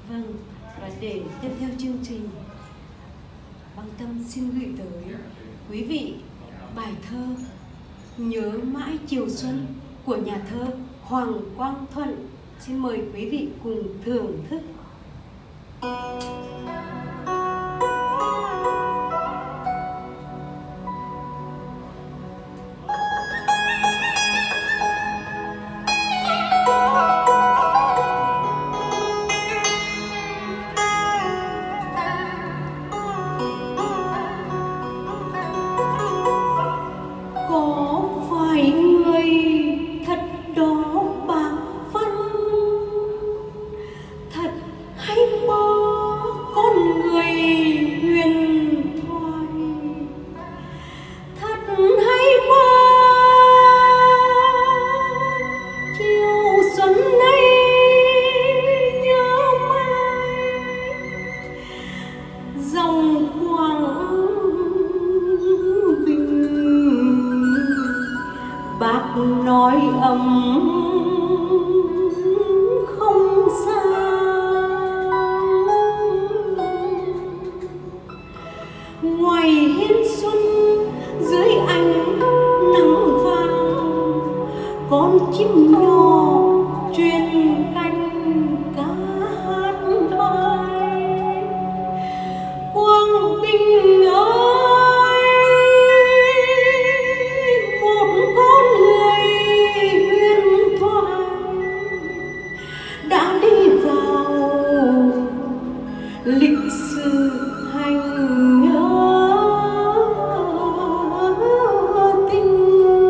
Vâng, và để tiếp theo chương trình, Băng Tâm xin gửi tới quý vị bài thơ Nhớ mãi chiều xuân của nhà thơ Hoàng, Quang, Thuận. Xin mời quý vị cùng thưởng thức. Nói ấm không xa, ngoài hiên xuân dưới ánh nắng vàng, con chim nhỏ truyền cánh ca hát bài. Quang Binh ơi, một con người huyền thoại đã đi vào lịch sử hành tinh.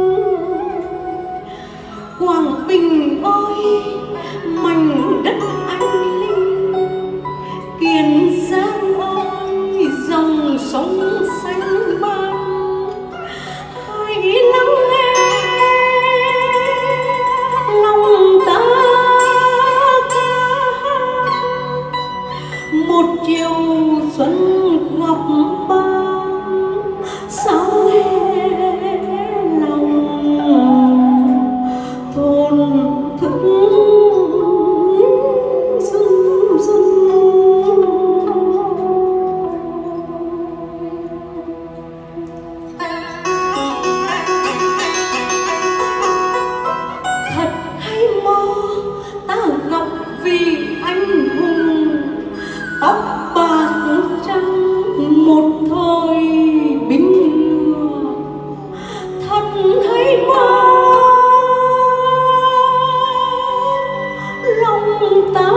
Quảng Bình ơi, mảnh đất anh linh, Kiên Giang ơi, dòng sông xanh biếc, hãy lắng nghe lòng ta ca hát. Một chiều xuân ngọc ban, sao nghe lòng thôn thức rưng rưng. Thật hay mơ ta gặp vì anh hùng, tóc bạc trắng một thời binh lửa. Thật hay mơ lòng ta